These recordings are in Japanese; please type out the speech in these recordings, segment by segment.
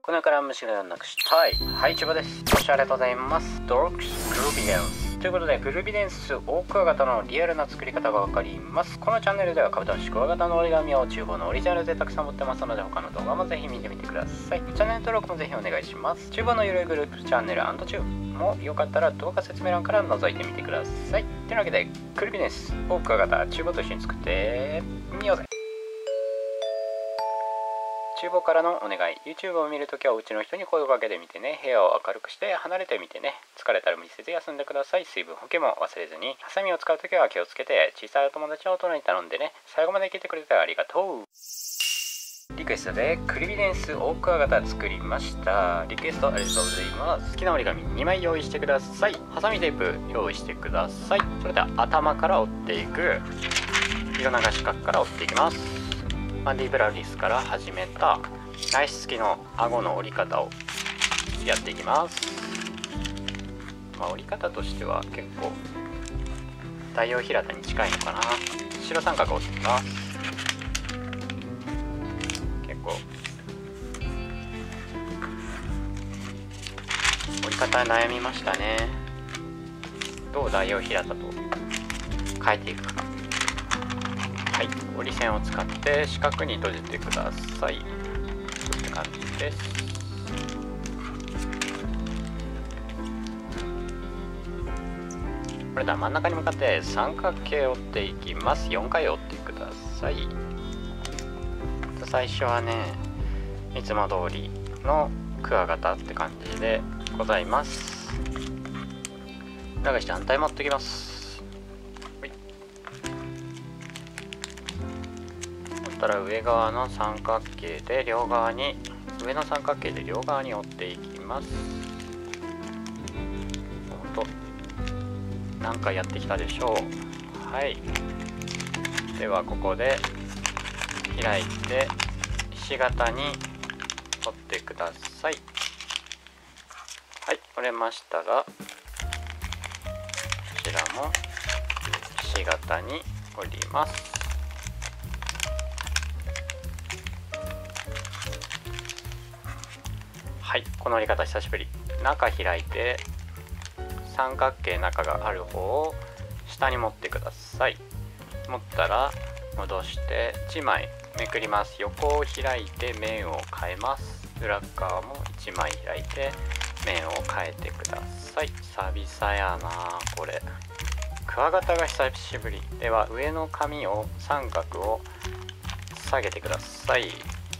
この世から虫がなくしたい。はい、千葉です。ご視聴ありがとうございます。ドロックスグルビデンスということで、グルビデンスオクワガタのリアルな作り方がわかります。このチャンネルではカブトムシクワガタの折り紙を厨房のオリジナルでたくさん持ってますので、他の動画もぜひ見てみてください。チャンネル登録もぜひお願いします。厨房のゆるいグループチャンネル&チューもよかったら動画説明欄から覗いてみてください。というわけで、グルビデンスオクワガタ厨房と一緒に作ってみようぜ。厨房からのお願い。 YouTube を見るときはお家の人に声をかけてみてね。部屋を明るくして離れてみてね。疲れたら無理せず休んでください。水分補給も忘れずに。ハサミを使うときは気をつけて。小さいお友達は大人に頼んでね。最後まで聞いてくれてありがとう。リクエストでクリビデンスオクワガタ作りました。リクエストありがとうございます。好きな折り紙2枚用意してください。ハサミテープ用意してください。それでは頭から折っていく。色流し角から折っていきます。マンディブラリスから始めたナイス付きの顎の折り方をやっていきます。折り方としては結構太陽平たに近いのかな。白三角を折っていきます。結構折り方悩みましたね。どう太陽平たと変えていくか。はい、折り線を使って四角に閉じてください。こんな感じです。これでは真ん中に向かって三角形を折っていきます。4回折ってください。最初はね、いつも通りのクワガタって感じでございます。裏返して反対持ってきます。上側の三角形で両側に上の三角形で両側に折っていきます。何回やってきたでしょう。はい、ではここで開いてひし形に折ってください。はい、折れましたらこちらもひし形に折ります。はい、この折り方久しぶり。中開いて三角形中がある方を下に持ってください。持ったら戻して1枚めくります。横を開いて面を変えます。裏側も1枚開いて面を変えてください。久々やなこれ。クワガタが久しぶり。では上の紙を三角を下げてください。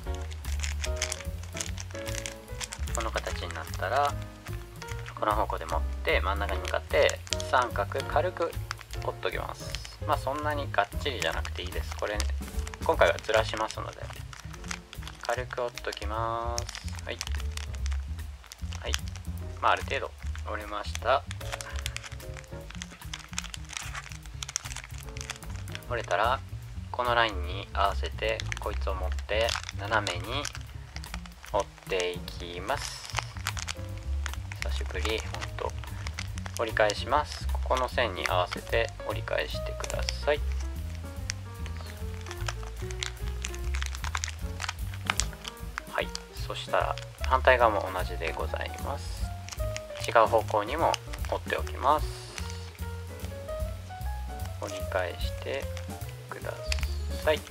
この形になったらこの方向で持って真ん中に向かって三角軽く折っときます。そんなにがっちりじゃなくていいです。これ、今回はずらしますので軽く折っときます。はいはい、ある程度折れました。折れたらこのラインに合わせてこいつを持って斜めに折っていきます。久しぶり。折り返します。ここの線に合わせて折り返してください。はい、そしたら反対側も同じでございます。違う方向にも折っておきます。折り返してください。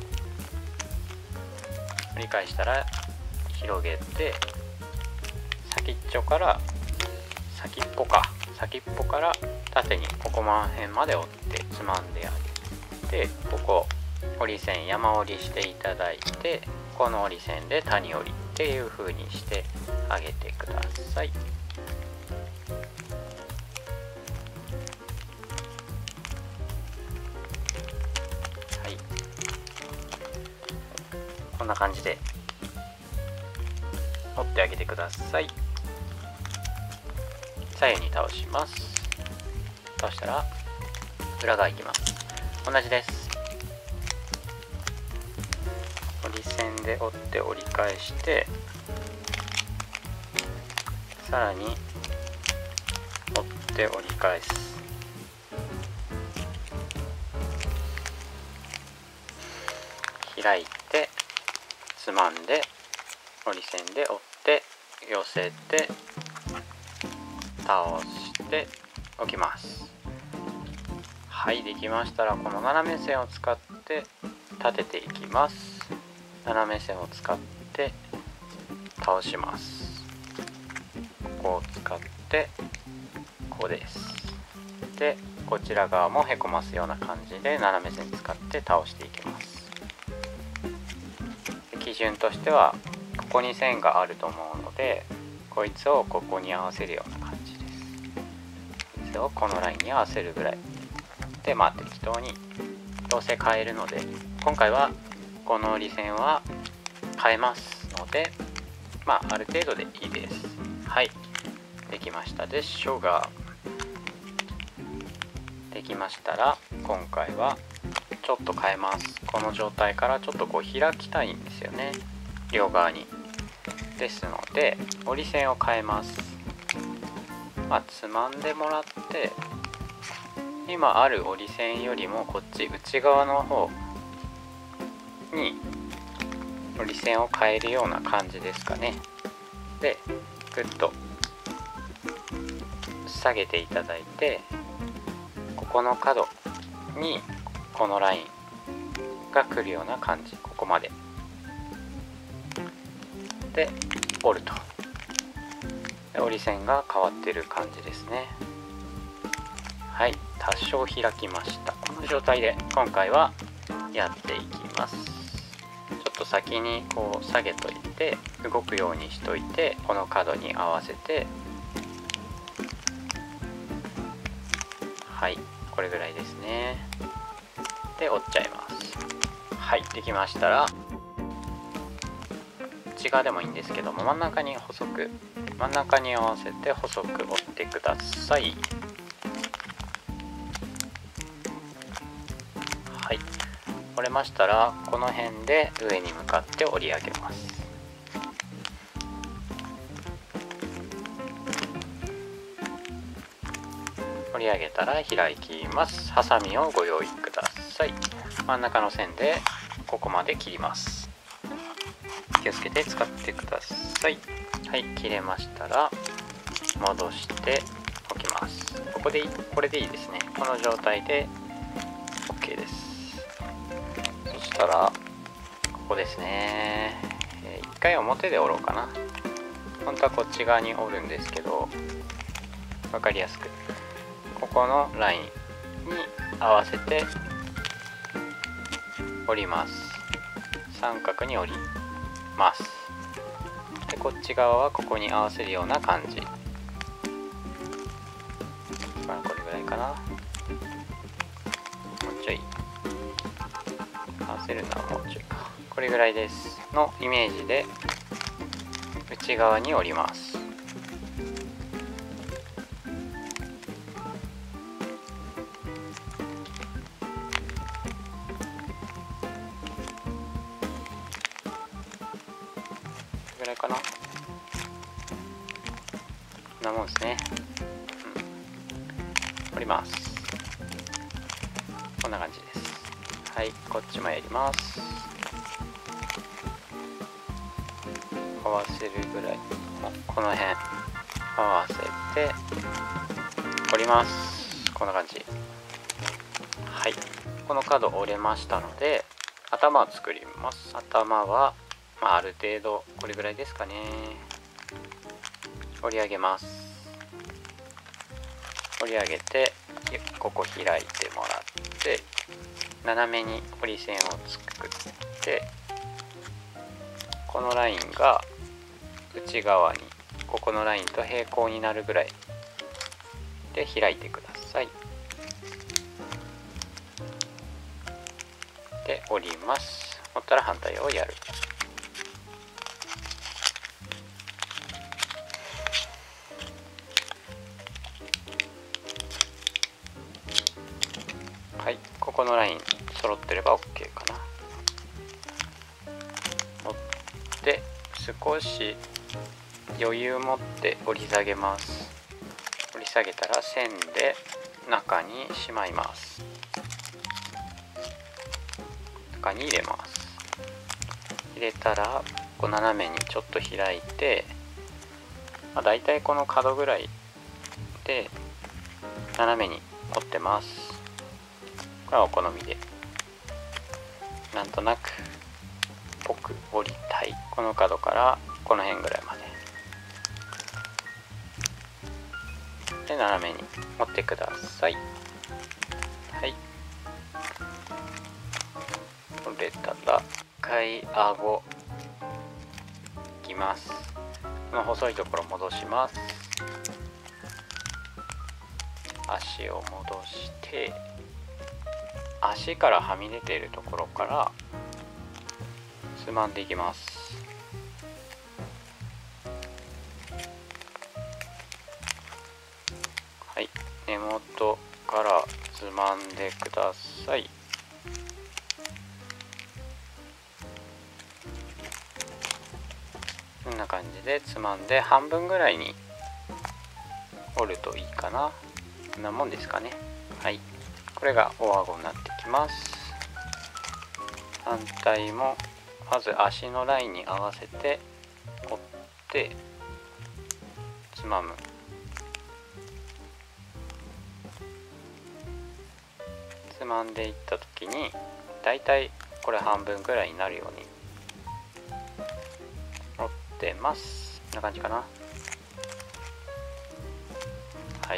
折り返したら広げて先っぽから縦にここら辺まで折ってつまんであげて、ここ折り線山折りしていただいて、この折り線で谷折りっていう風にしてあげてください。はい、こんな感じで折ってあげてください。左右に倒します。倒したら裏側いきます。同じです。折り線で折って折り返してさらに折って折り返す。開いてつまんで折り線で折って寄せて倒しておきます。はい、できましたらこの斜め線を使って立てていきます。斜め線を使って倒します。ここを使ってここです。でこちら側もへこますような感じで斜め線使って倒していきます。で基準としてはここに線があると思うので、こいつをここに合わせるような感じです。こいつをこのラインに合わせるぐらいで、適当にどうせ変えるので、今回はこの折り線は変えますので、ある程度でいいです。はい、できましたでしょうが。できましたら今回はちょっと変えます。この状態からちょっとこう開きたいんですよね、両側に。ですので折り線を変えます。つまんでもらって、今ある折り線よりもこっち内側の方に折り線を変えるような感じですかね。でぐっと下げていただいて、ここの角にこのラインが来るような感じ、ここまでで折ると、折り線が変わってる感じですね。はい、多少開きました。この状態で今回はやっていきます。ちょっと先にこう下げといて動くようにしといて、この角に合わせて、はい、これぐらいですね。で折っちゃいます。はい、できましたら内側でもいいんですけども、真ん中に細く、真ん中に合わせて細く折ってください。はい、折れましたらこの辺で上に向かって折り上げます。折り上げたら開きます。ハサミをご用意ください。真ん中の線でここまで切ります。気をつけて使ってください。はい、切れましたら戻しておきます。これでいいですね。この状態で OK です。そしたらここですね。一回表で折ろうかな。本当はこっち側に折るんですけど、分かりやすくここのラインに合わせて折ります。三角に折ります。でこっち側はここに合わせるような感じ。これぐらいかな。もうちょい合わせるのはもうちょいか。これぐらいですのイメージで内側に折ります。ぐらいかな。こんなもんですね。折ります。こんな感じです。はい、こっちもやります。合わせるぐらい、この辺合わせて折ります。こんな感じ。はい、この角折れましたので頭を作ります。頭はある程度これぐらいですかね。折り上げます。折り上げてここ開いてもらって斜めに折り線を作って、このラインが内側にここのラインと平行になるぐらいで開いてください。で折ります。折ったら反対をやる。はい、ここのライン揃ってれば OK かな。折って少し余裕持って折り下げます。折り下げたら線で中にしまいます。中に入れます。入れたらこう斜めにちょっと開いてだいたいこの角ぐらいで斜めに折ってます。これはお好みで、なんとなくぽく折りたい。この角からこの辺ぐらいまで斜めに折ってください。はい、折れたら一回顎いきます。この細いところ戻します。足を戻して、足からはみ出ているところからつまんでいきます。はい、根元からつまんでください。こんな感じでつまんで半分ぐらいに折るといいかな。こんなもんですかね。はい、これがお顎になってきます。反対もまず足のラインに合わせて折ってつまむ。つまんでいった時にだいたいこれ半分ぐらいになるように折ってます。こんな感じかな。はい、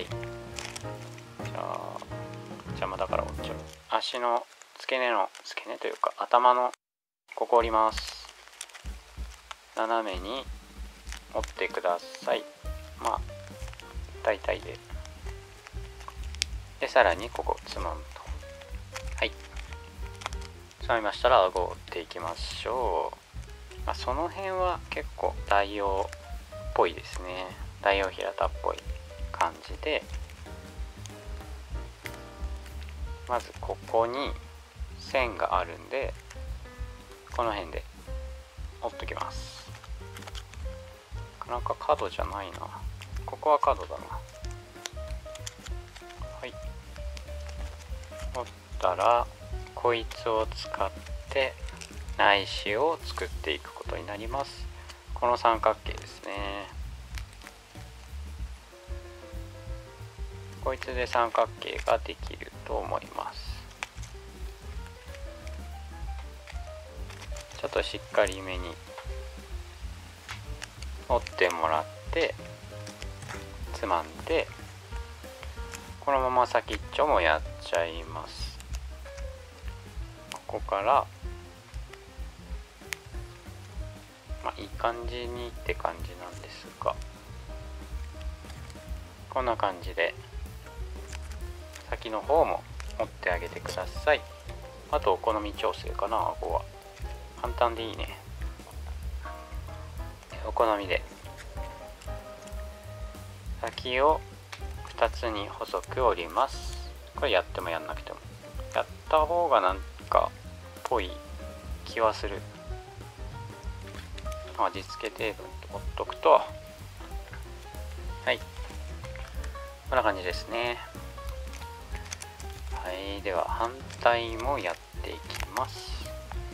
邪魔だから折っちゃう。足の付け根というか頭のここ折ります。斜めに折ってください。大体でさらにここつまむと。はい、つまみましたら顎を折っていきましょう。その辺は結構代用っぽいですね。代用平たっぽい感じで、まずここに線があるんでこの辺で折っときます。なかなか角じゃないな。ここは角だな。はい、折ったらこいつを使って内視を作っていくことになります。この三角形ですね。こいつで三角形ができると思います。ちょっとしっかりめに折ってもらってつまんで、このまま先っちょもやっちゃいます。ここからいい感じにって感じなんですが、こんな感じで先の方も折ってあげてください。あとお好み調整かな。顎は簡単でいいね。お好みで先を2つに細く折ります。これやってもやんなくてもやった方がなんかぽい気はする。味付け程度に折っとくと、はい、こんな感じですね。はい、では反対もやっていきます。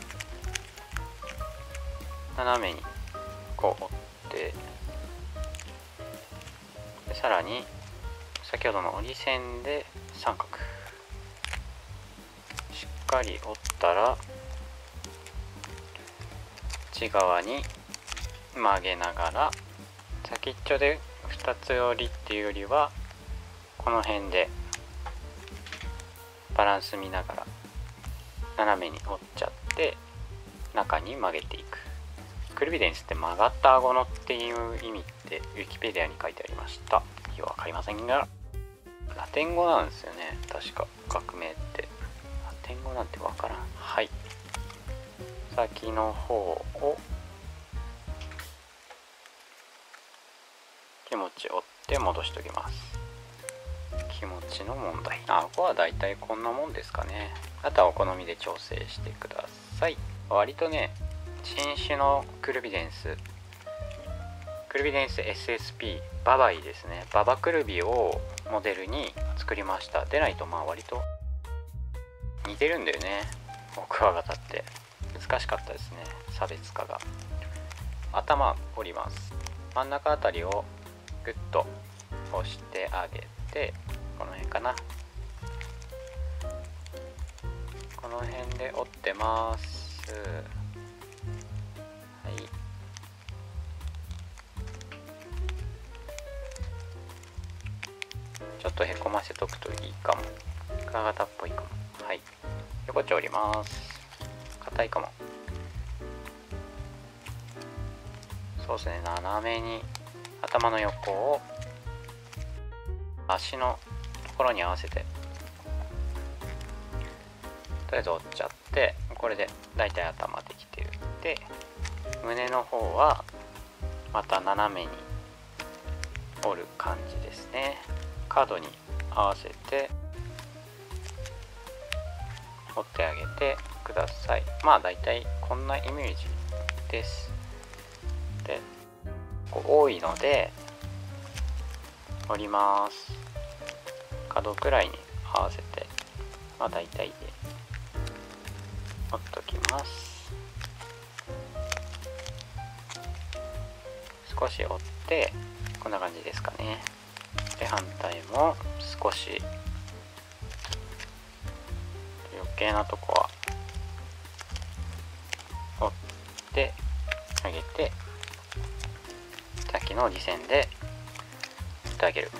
斜めにこう折って、さらに先ほどの折り線で三角しっかり折ったら内側に曲げながら、先っちょで2つ折りっていうよりはこの辺でバランス見ながら斜めに折っちゃって中に曲げていく。クルビデンスって曲がった顎のっていう意味ってウィキペディアに書いてありました。よくわかりませんがラテン語なんですよね、確か学名って。ラテン語なんてわからん。はい、先の方を気持ち折って戻しておきます。気持ちの問題。顎はだいたいこんなもんですかね。あとはお好みで調整してください。割とね、新種のクルビデンス SSP ババイですね。ババクルビをモデルに作りました。でないと割と似てるんだよね。クワガタって難しかったですね、差別化が。頭折ります。真ん中あたりをグッと押してあげて、この辺かな、この辺で折ってます。はい、ちょっとへこませとくといいかも。クワガタっぽいかも。はい、横っちょ折ります。硬いかも。そうですね、斜めに頭の横を足のところに合わせて、とりあえず折っちゃって、これでだいたい頭できてる。で、胸の方はまた斜めに折る感じですね。角に合わせて折ってあげてください。まあだいたいこんなイメージです。で、多いので折ります。角くらいに合わせて、まあだいたいで折っときます。少し折ってこんな感じですかね。で、反対も少し余計なとこは折ってあげて、さっきの折り線で折ってあげる。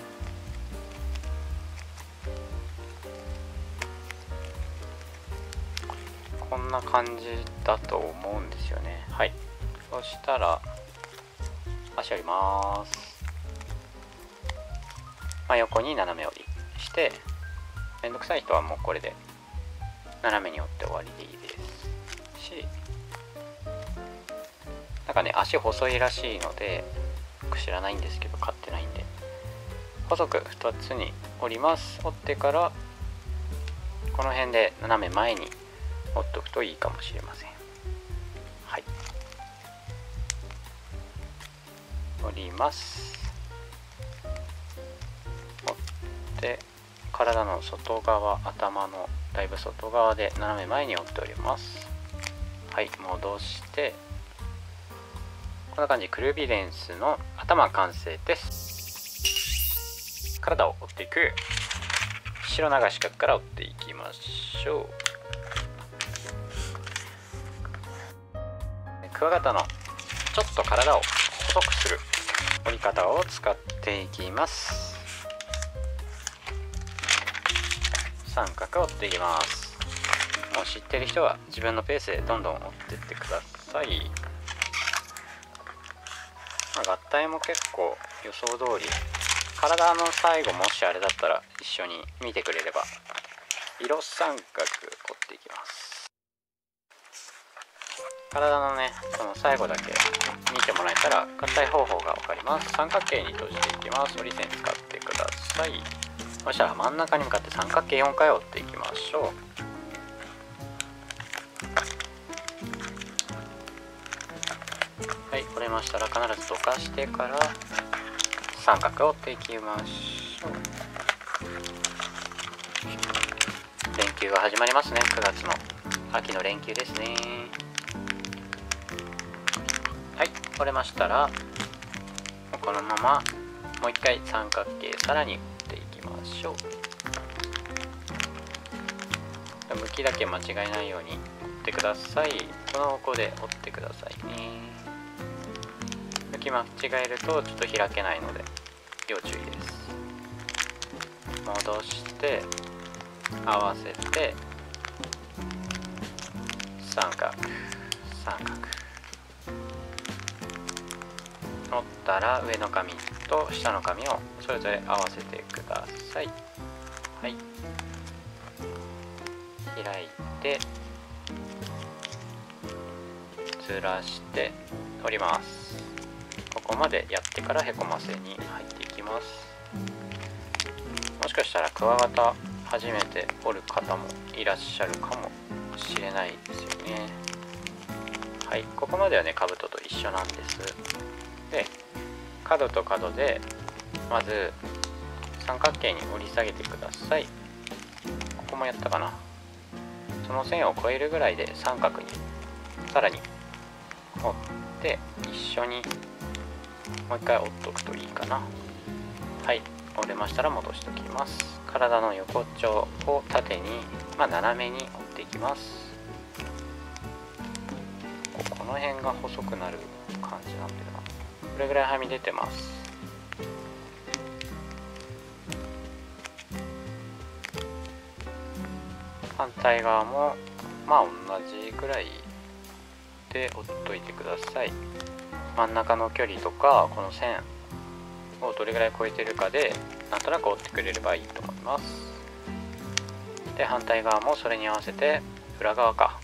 こんな感じだと思うんですよね。はい、そしたら足折ります。まあ、横に斜め折りして、めんどくさい人はもうこれで斜めに折って終わりでいいですし、なんかね、足細いらしいので僕知らないんですけど、買ってないんで細く2つに折ります。折ってからこの辺で斜め前に折っとくといいかもしれません。はい、折ります。折って体の外側、頭のだいぶ外側で斜め前に折っております。はい、戻してこんな感じ。くるびレンスの頭完成です。体を折っていく。後ろ流し角から折っていきましょう。クワガタのちょっと体を細くする折り方を使っていきます。三角折っていきます。もう知ってる人は自分のペースでどんどん折っていってください。合体も結構予想通り、体の最後もしあれだったら一緒に見てくれれば、色三角折っていきます。体のね、その最後だけ見てもらえたら合体方法が分かります。三角形に閉じていきます。折り線使ってください。そしたら真ん中に向かって三角形4回折っていきましょう。はい、折れましたら必ずどかしてから三角を折っていきましょう。連休が始まりますね。9月の秋の連休ですね。はい、折れましたらこのままもう一回三角形さらに折っていきましょう。向きだけ間違えないように折ってください。この方向で折ってくださいね。向き間違えるとちょっと開けないので要注意です。戻して合わせて三角三角折ったら上の紙と下の紙をそれぞれ合わせてください。はい、開いてずらして折ります。ここまでやってからへこませに入っていきます。もしかしたらクワガタ初めて折る方もいらっしゃるかもしれないですよね。はい、ここまではねカブトと一緒なんです。で、角と角でまず三角形に折り下げてください。ここもやったかな。その線を越えるぐらいで三角にさらに折って一緒にもう一回折っとくといいかな。 はい、折れましたら戻しておきます。体の横丁を縦に、斜めに折っていきます。この辺が細くなる感じなんだよな。これぐらいはみ出てます。反対側も同じぐらいで折っといてください。真ん中の距離とかこの線をどれぐらい超えてるかでなんとなく折ってくれればいいと思います。で反対側もそれに合わせて裏側か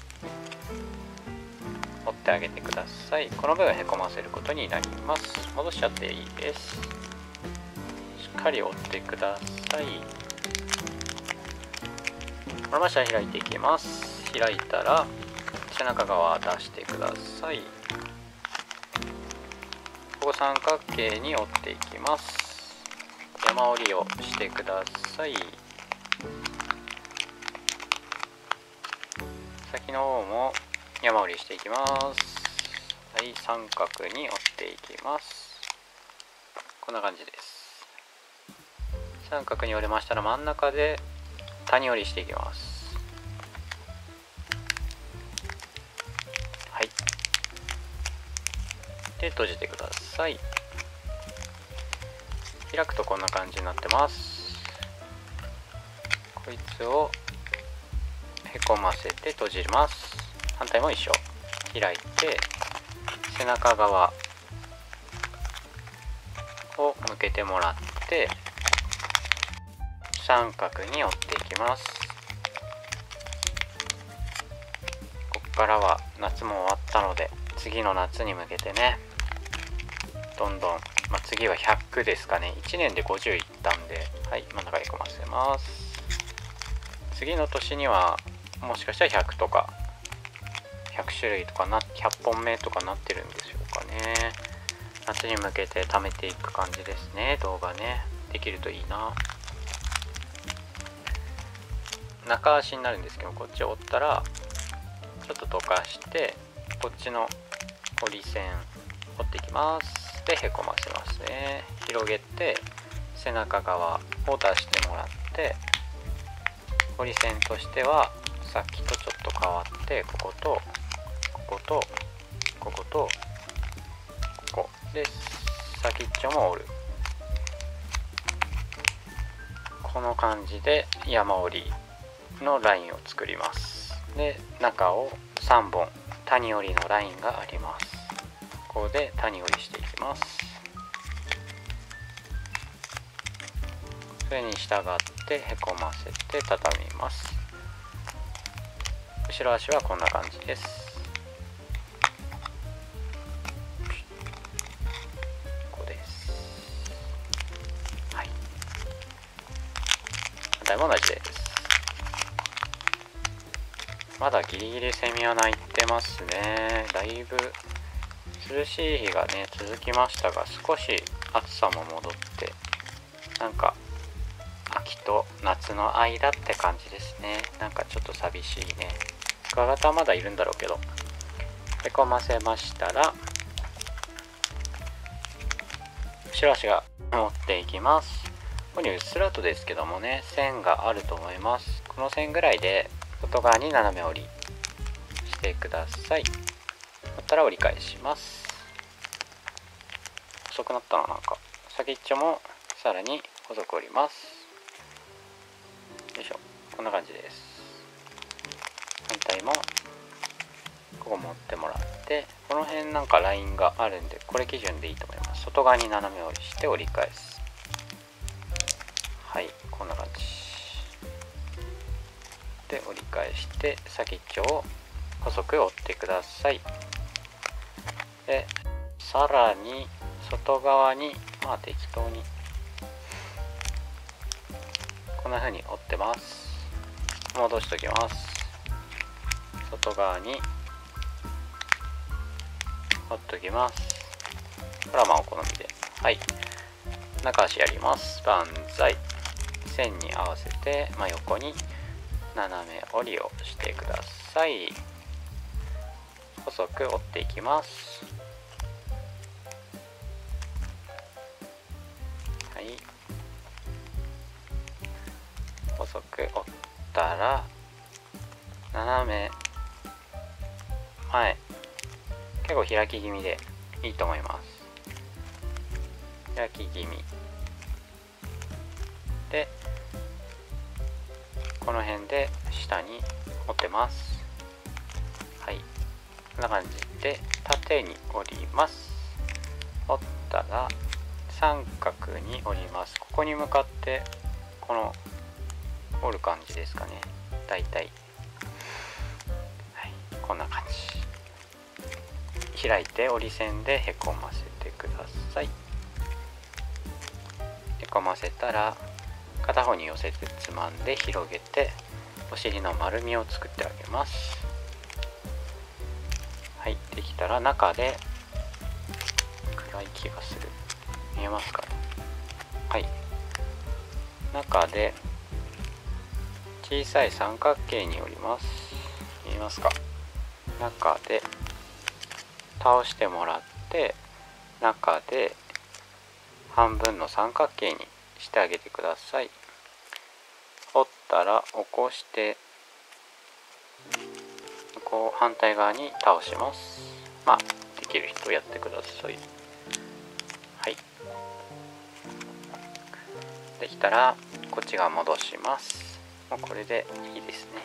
折ってあげてください。この部分へこませることになります。戻しちゃっていいです。しっかり折ってください。折れましたら開いていきます。開いたら背中側出してください。ここ三角形に折っていきます。山折りをしてください。先の方も山折りしていきます。はい、三角に折っていきます。こんな感じです。三角に折れましたら真ん中で谷折りしていきます。はい。で閉じてください。開くとこんな感じになってます。こいつをへこませて閉じます。反対も一緒。開いて背中側を向けてもらって三角に折っていきます。ここからは夏も終わったので次の夏に向けてね、どんどん、次は100ですかね。1年で50いったんで、はい、真ん中へこませます。次の年にはもしかしたら100とか100種類とか100本目とかなってるんでしょうかね。夏に向けて貯めていく感じですね。動画ねできるといいな。中足になるんですけど、こっちを折ったらちょっと溶かしてこっちの折り線折っていきます。でへこませますね。広げて背中側を出してもらって、折り線としてはさっきとちょっと変わって、こことこことこことここで先っちょも折る。この感じで山折りのラインを作ります。で中を3本谷折りのラインがあります。ここで谷折りしていきます。それに従ってへこませて畳みます。後ろ足はこんな感じです。ここです。はい。反対も同じです。まだギリギリセミは鳴いてますね。だいぶ涼しい日がね続きましたが、少し暑さも戻ってなんか秋と夏の間って感じですね。なんかちょっと寂しいね。クワガタはまだいるんだろうけど。へこませましたら後ろ足が持っていきます。ここにうっすらとですけどもね線があると思います。この線ぐらいで外側に斜め折りしてください。折ったら折り返します。細くなったな。なんか先っちょもさらに細く折ります。よいしょ、こんな感じです。反対もここ持ってもらって、この辺なんかラインがあるんでこれ基準でいいと思います。外側に斜め折りして折り返す。はい、こんな感じで折り返して先っちょを細く折ってください。でさらに外側に適当にこんな風に折ってます。戻しておきます。外側に折っておきます。これはお好みで。はい、中足やります。万歳。線に合わせて真横に斜め折りをしてください。細く折っていきます。はい、 細く折ったら斜め前、結構開き気味でいいと思います。開き気味でこの辺で下に折ってます。はい、こんな感じで縦に折ります。折ったら三角に折ります。ここに向かってこの折る感じですかね、だいたい。はい、こんな感じ。開いて折り線でへこませてください。へこませたら片方に寄せてつまんで広げてお尻の丸みを作ってあげます。はい、できたら中で暗い気がする、見えますかね。はい、中で小さい三角形に折ります。見えますか。中で倒してもらって中で半分の三角形にしてあげてください。折ったら起こしてこう反対側に倒します。まあできる人やってください。はい、できたらこっち側戻します。もうこれでいいですね。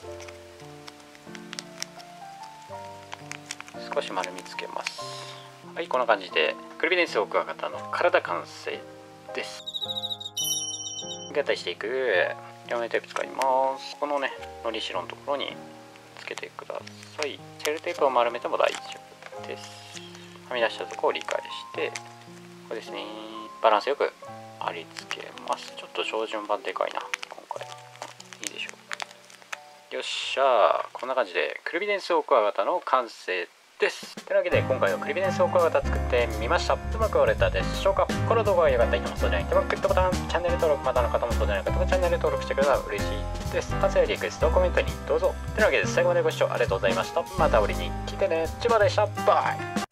少し丸みつけます。はい、こんな感じでクリビデンスオクワガタの体完成です。合体していく両面テープ使います。このねのりしろのところにつけてください。セルテープを丸めても大丈夫です。はみ出したところを理解してこれですね、バランスよく貼り付けます。ちょっと照準版でかいな今回。いいでしょう。よっしゃ、こんな感じでクリビデンスオクワガタの完成です。というわけで今回はクリビデンスオクワガタ作ってみました。うまく折れたでしょうか。この動画が良かった人もそうじゃない人もグッドボタン、チャンネル登録まだの方もそうじゃない方もチャンネル登録してくれたら嬉しいです。発やリクエストコメントにどうぞ。というわけで最後までご視聴ありがとうございました。また折りに来てね。千葉でした。バイ。